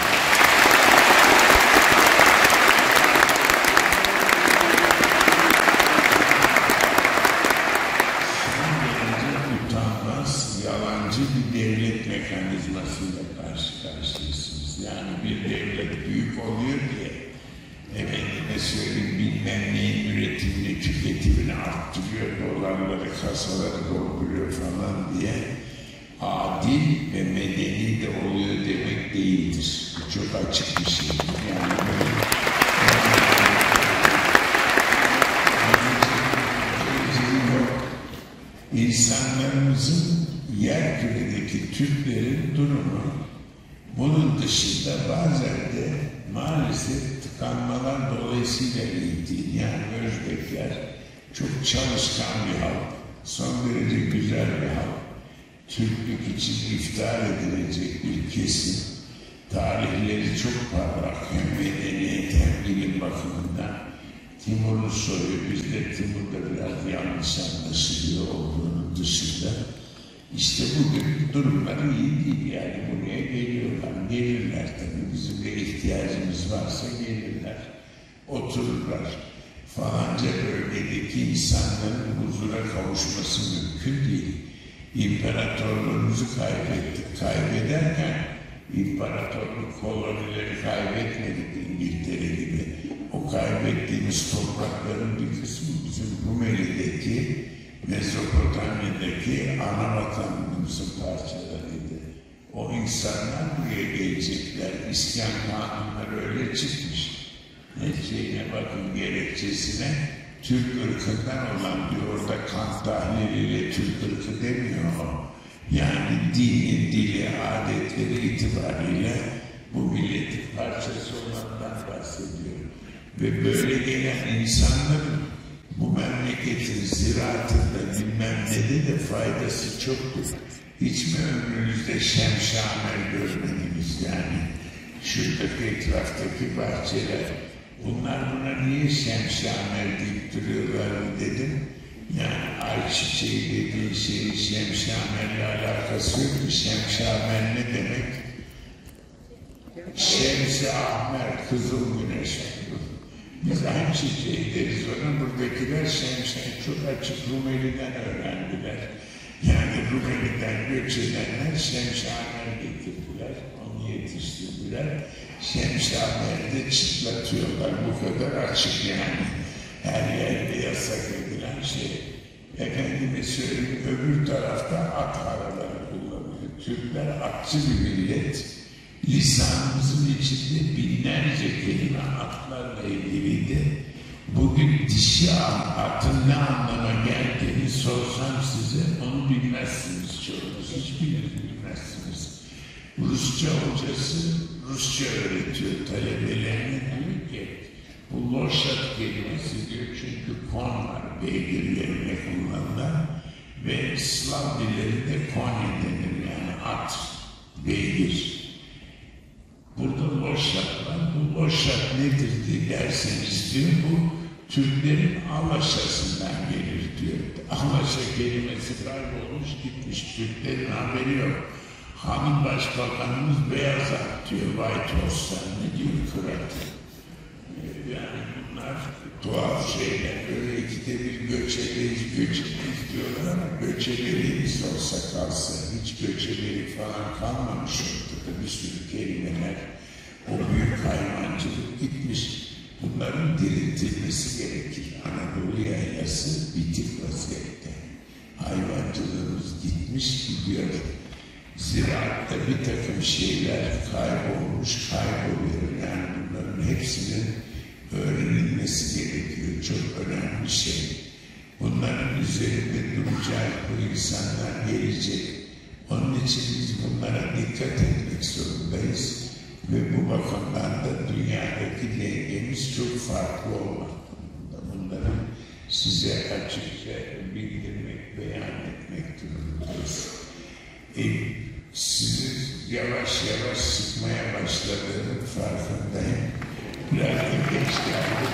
Son derece utanmaz, yalancı bir devlet mekanizmasıyla karşı karşıyasınız. Yani bir devlet büyük oluyor diye efendime söyleyeyim bilmem neyin üretimini, tüketimini arttırıyor, dolarları, kasaları dolduruyor falan diye adil ve medeni de oluyor demek değildir. Bu çok açık bir şey. Yani böyle İnsanlarımızın yerküredeki Türklerin durumu dışında bazen de maalesef tıkanmalar dolayısıyla eğitim, yani Özbekler çok çalışkan bir halk, son derece güzel bir halk, Türklük için iftihar edilecek bir kesim, tarihleri çok parlak, hem medeniyet hem ilim bakımından. Timur'un soyu, bizde Timur'da biraz yanlış anlaşılıyor olduğunun dışında, İşte bugün durumları iyi değil, yani buraya geliyorlar, gelirler tabii, bizim de ihtiyacımız varsa gelirler, otururlar. Falanca bölgedeki insanların huzura kavuşması mümkün değil. İmparatorluğumuzu kaybettik, kaybederken imparatorluk kolonileri kaybetmedik İngiltere gibi. O kaybettiğimiz toprakların bir kısmı bizim Rumeli'deki, Mezopotamya'daki ana vatanımızın parçalarıydı. O insanlar buraya gelecekler. İskan kanunları öyle çıkmış. Şeyine bakın, gerekçesine Türk ırkından olan diyor, orada kan tahliliyle Türk ırkı demiyor o. Yani dini, dili, adetleri itibariyle bu milletin parçası olanından bahsediyor. Ve böyle gelen insanların bu memleketin ziraatında bilmem nede de faydası çoktur. Hiç mi ömrünüzde şemşamer görmediniz yani? Şuradaki etraftaki bahçeler, bunlar buna niye şemşamer deyip duruyorlar dedim. Yani ayçiçeği dediği şeyin şemşamerle alakası yok ki. Şemşamer ne demek? Şems-i ahmer, kızıl güneş. Biz ayçiçeği deriz ona, buradakiler şemşamer. Çok açık Rumeli'den öğrendiler. Yani Rumeli'den göç edenler şemşamer getirdiler, onu yetiştirdiler. Şemşamer'de çıtlatıyorlar, bu kadar açık yani. Her yerde yasak edilen şey. Efendime söyleyeyim, öbür tarafta at araları kullanıyor. Türkler atçı bir millet. Lisanımızın içinde binlerce kelime atlarla ilgiliydi. Bugün dişi atın ne anlama geldiğini sorsam size, onu bilmezsiniz çoğunuz. Hiçbiriniz bilmezsiniz. Rusça hocası Rusça öğretiyor talebelerine, diyor ki bu loşat kelimesi diyor, çünkü kon var beygirlerine kullanılan ve Slav dillerinde konya denir, yani at, beygir. Burada loşat var. Bu loşat nedir diye derseniz diyor, bu Türklerin Alaşasından gelir diyor. Alaşa kelimesi kaybolmuş gitmiş, Türklerin haberi yok. Hanım Başbakanımız beyaz at diyor, White Horse'dan, ne diyor Fırat. Yani bunlar tuhaf şeyler, böyle ikide bir göçebeyiz diyorlar ama göçebeliğimiz olsa kalsa, hiç göçebelik falan kalmamış ortada, bir sürü kelimeler, o büyük hayvancılık gitmiş, bunların diriltilmesi gerekir. Anadolu yaylası bitik vaziyette, hayvancılığımız gitmiş gidiyor. Ziraatta bir takım şeyler kaybolmuş, kayboluyor. Yani bunların hepsinin öğrenilmesi gerekiyor. Çok önemli şey. Bunların üzerinde duracak bu insanlar gelecek. Onun için biz bunlara dikkat etmek zorundayız. Ve bu bakımdan da dünyadaki dengemiz çok farklı olmak durumunda. Bunların size açıkça bildirmek, beyan etmek durumundayız. Sizi yavaş yavaş sıkmaya başladığının farkındayım. Biraz da geç geldim.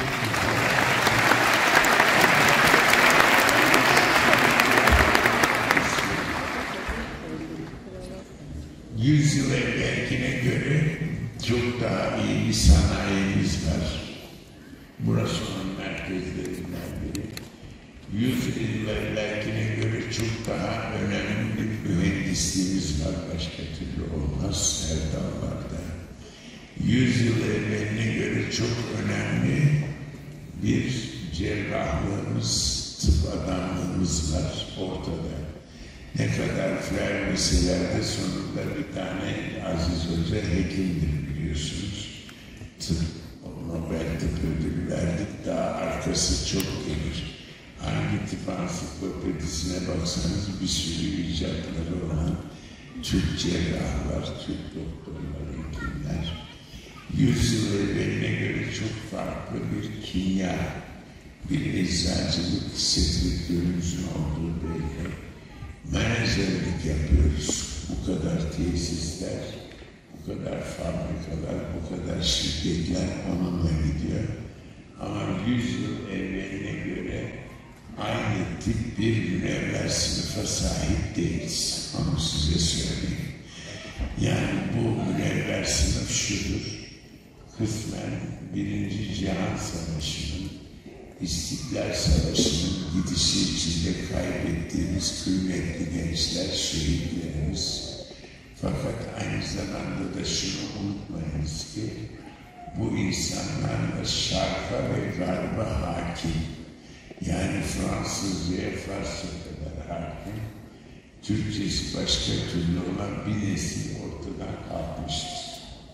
100 yıl evvelkine göre çok daha iyi bir sanayimiz var. Burası onun merkezlerinden biri. 100 yıl evvelkine göre çok daha önemli bir mühendisliğimiz var. Başka türlü olmaz her dallarda. 100 yıl evveline göre çok önemli bir cerrahlığımız, tıp adamlığımız var ortada. Ne kadar vermeseler de sonunda bir tane Aziz Hoca hekimdir biliyorsunuz. Tıp, Nobel Tıp Ödülü verdik, daha arkası çok gelir. Hangi tıp ansiklopedisine baksanız bir sürü icatları olan Türk cerrahlar, Türk doktorlar, hekimler. 100 yıl evveline göre çok farklı bir kimya, bir eczacılık sekretörümüzün olduğu belli. Menajerlik yapıyoruz. Bu kadar tesisler, bu kadar fabrikalar, bu kadar şirketler onunla gidiyor. Ama 100 yıl evveline göre aynı tip bir münevver sınıfa sahip değiliz. Onu size söyleyeyim. Yani bu münevver sınıf şudur. Kısmen Birinci Cihan Savaşı'nın, İstiklal Savaşı'nın gidişi içinde kaybettiğimiz kıymetli gençler, şehitlerimiz. Fakat aynı zamanda da şunu unutmayınız ki bu insanlarla şarka ve garba hakim. Yani Fransızca'ya Farsça kadar hakim. Türkçesi başka türlü olan bir nesil ortadan kalkmıştır.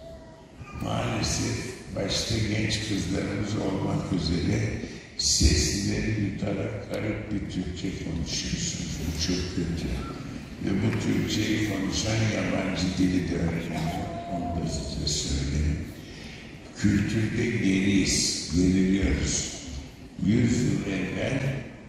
Maalesef başta genç kızlarımız olmak üzere seslileri yutarak garip bir Türkçe konuşuyorsunuz. Bu çok kötü. Ve bu Türkçeyi konuşan yabancı dili de öğreniyor. Onu da size söyleyeyim. Kültürde geriyiz, geriliyoruz. 100 yıl evvel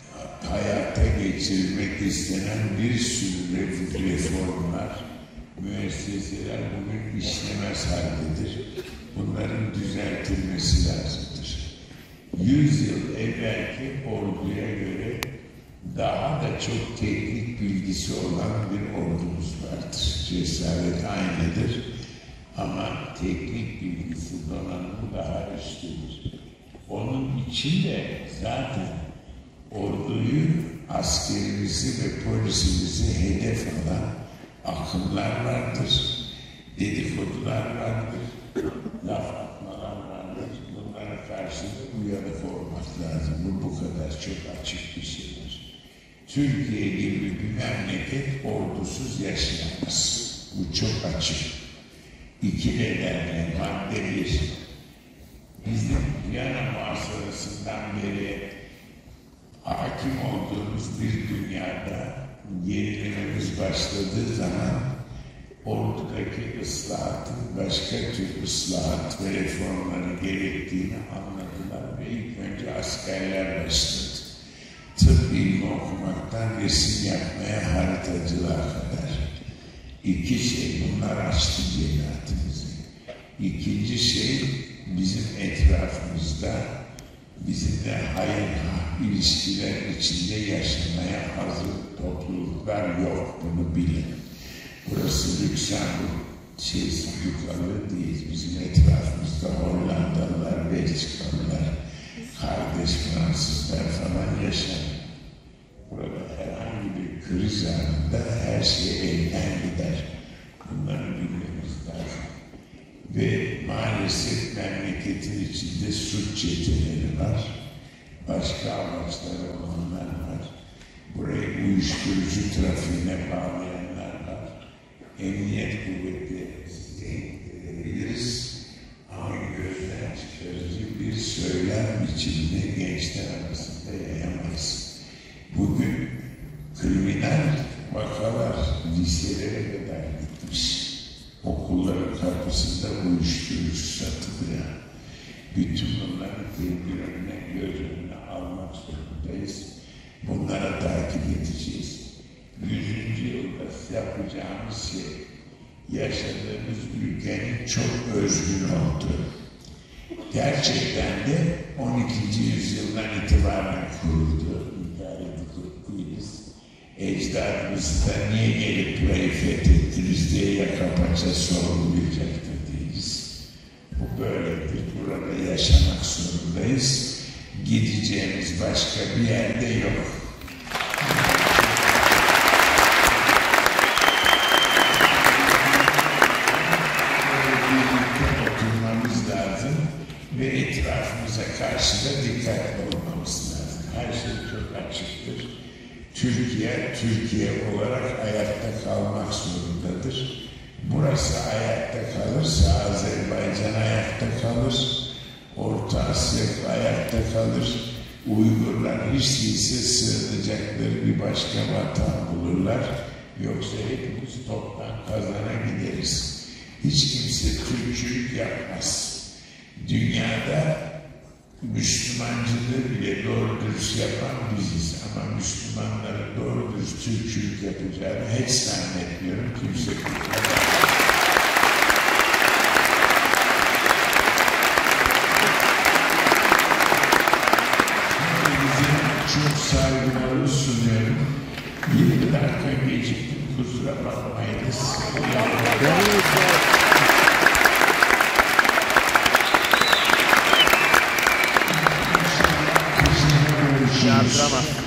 hayata geçirmek istenen bir sürü reformlar, müesseseler bugün işlemez haldedir. Bunların düzeltilmesi lazımdır. 100 yıl evvelki orduya göre daha da çok teknik bilgisi olan bir ordumuz vardır. Cesaret aynıdır ama teknik bilgisi, donanımı daha üstündür. Onun için de zaten orduyu, askerimizi ve polisimizi hedef alan akımlar vardır, dedikodular vardır, laf atmalar vardır. Bunlara karşı da uyanık olmak lazım. Bu kadar çok açık bir şeydir. Türkiye gibi bir memleket ordusuz yaşayamaz. Bu çok açık. İki nedenle madde bir. Bizim Viyana muhasırasından beri hakim olduğumuz bir dünyada gerilememiz başladığı zaman ordudaki ıslahatın başka tür ıslahat ve reformları gerektiğini anladılar ve ilk önce askerler başladı. Tıp ilmi okumaktan resim yapmaya haritacılığa kadar. İki şey bunlar açtı cemaatimizi. İkinci şey bizim etrafımızda bizimle hayır ilişkiler içinde yaşamaya hazır topluluklar yok. Bunu bilin. Burası Lüksemburg dükkanı değil. Bizim etrafımızda Hollandalılar, Belçikalılar, kardeş Fransızlar falan yaşar. Burada herhangi bir kriz anında her şey elden gider. Bunları bilmemiz lazım. Ve maalesef memleketin içinde suç çeteleri var. Başka amaçları olanlar var. Burayı uyuşturucu trafiğine bağlayanlar var. Emniyet kuvvetlerimizi tehdit edebiliriz. Ama gözden çıkarıcı bir söylem biçimini gençler arasında yayamayız. Bugün kriminal vakalar liselere kadar gitmiş. Okulların kapısında uyuşturucu satılıyor. Bütün bunları bir önüne, göz önüne almak zorundayız. Bunlara takip edeceğiz. 100. yılda yapacağımız şey, yaşadığımız ülkenin çok özgün olduğu. Gerçekten de 12. yüzyıldan itibaren kuruldu. İnkar edecek değiliz. Ecdadımız da niye gelip burayı fethettiniz diye yaka paça sorgulayacak da değiliz. Bu böyledir. Burada yaşamak zorundayız. Gideceğimiz başka bir yerde yok. Oturmamız lazım ve etrafımıza karşı da dikkatli olmamız lazım. Her şey çok açıktır. Türkiye olarak ayakta kalmak zorundadır. Burası ayakta kalırsa Azerbaycan ayakta kalır, Orta Asya ayakta kalır, Uygurlar hiç değilse sığınacakları bir başka vatan bulurlar Yoksa hepimiz toptan kazana gideriz. Hiç kimse Türkçülük yapmaz. Dünyada Müslümancılığı bile doğru dürüst yapan biziz. Ama Müslümanların doğru dürüst Türkçülük yapacağını hiç zannetmiyorum. Kimse kurtarmaz. Çok saygılarımı sunuyorum. 20 dakika geciktim, kusura bakmayınız. Yardıramaz.